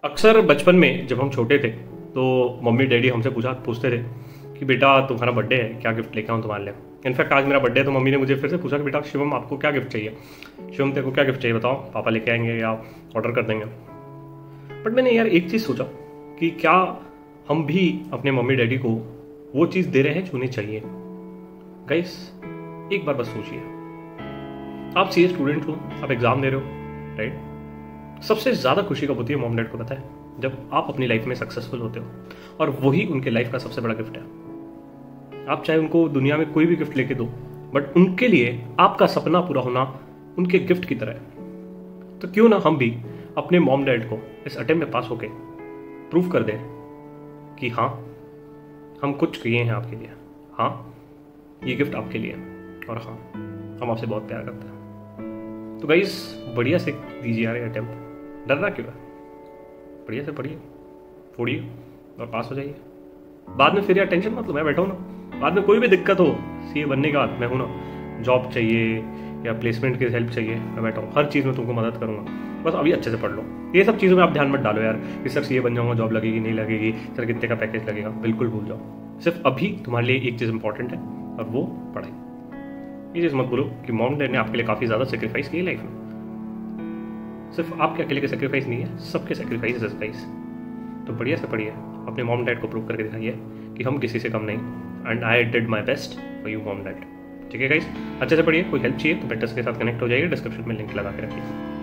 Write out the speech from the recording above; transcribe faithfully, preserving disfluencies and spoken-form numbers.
अक्सर बचपन में जब हम छोटे थे तो मम्मी डैडी हमसे पूछा पूछते थे कि बेटा तुम्हारा बर्थडे है, क्या गिफ्ट लेके आऊँ तुम्हारे लिए। इनफैक्ट आज मेरा बर्थडे है तो मम्मी ने मुझे फिर से पूछा कि बेटा शिवम आपको क्या गिफ्ट चाहिए, शिवम तेरे को क्या गिफ्ट चाहिए बताओ, पापा लेके आएंगे या ऑर्डर कर देंगे। बट मैंने यार एक चीज़ सोचा कि क्या हम भी अपने मम्मी डैडी को वो चीज़ दे रहे हैं जो उन्हें चाहिए। गाइस एक बार बस सोचिए, आप सी ए स्टूडेंट हो, आप एग्ज़ाम दे रहे हो, राइट। सबसे ज़्यादा खुशी कब होती है मॉम डैड को पता है? जब आप अपनी लाइफ में सक्सेसफुल होते हो, और वही उनके लाइफ का सबसे बड़ा गिफ्ट है। आप चाहे उनको दुनिया में कोई भी गिफ्ट लेके दो, बट उनके लिए आपका सपना पूरा होना उनके गिफ्ट की तरह है। तो क्यों ना हम भी अपने मॉम डैड को इस अटेम्प्ट में पास होके प्रूव कर दें कि हाँ हम कुछ किए हैं आपके लिए, हाँ ये गिफ्ट आपके लिए, और हाँ हम आपसे बहुत प्यार करते हैं। तो गाइस बढ़िया से दीजिए यार अटेम्प्ट, डरना क्यों है? बढ़िया से पढ़िए, फोड़िए और पास हो जाइए। बाद में फिर यार टेंशन मत लो, मैं बैठा हूँ ना। बाद में कोई भी दिक्कत हो सीए बनने के बाद मैं हूँ ना। जॉब चाहिए या प्लेसमेंट की हेल्प चाहिए, मैं बैठा हूँ, हर चीज़ में तुमको मदद करूँगा। बस अभी अच्छे से पढ़ लो। ये सब चीज़ों में आप ध्यान मत डालो यार कि सर सीए बन जाऊँगा, जॉब लगेगी नहीं लगेगी, सर कितने का पैकेज लगेगा, बिल्कुल भूल जाओ। सिर्फ अभी तुम्हारे लिए एक चीज़ इंपॉर्टेंट है और वो पढ़ाई। ये चीज़ मत बोलो कि मॉम डैड ने आपके लिए काफ़ी ज़्यादा सेक्रीफाइस की लाइफ में। सिर्फ आपके अकेले के सेक्रीफाइस नहीं है, सबके सेक्रीफाइस है गाइस। तो बढ़िया से पढ़िए, अपने मॉम डैड को प्रूव करके दिखाइए कि हम किसी से कम नहीं, and I did my best for you mom dad. ठीक है गाइस, अच्छे से पढ़िए। कोई हेल्प चाहिए तो बेटर्स के साथ कनेक्ट हो जाइए, डिस्क्रिप्शन में लिंक लगा के रखिए।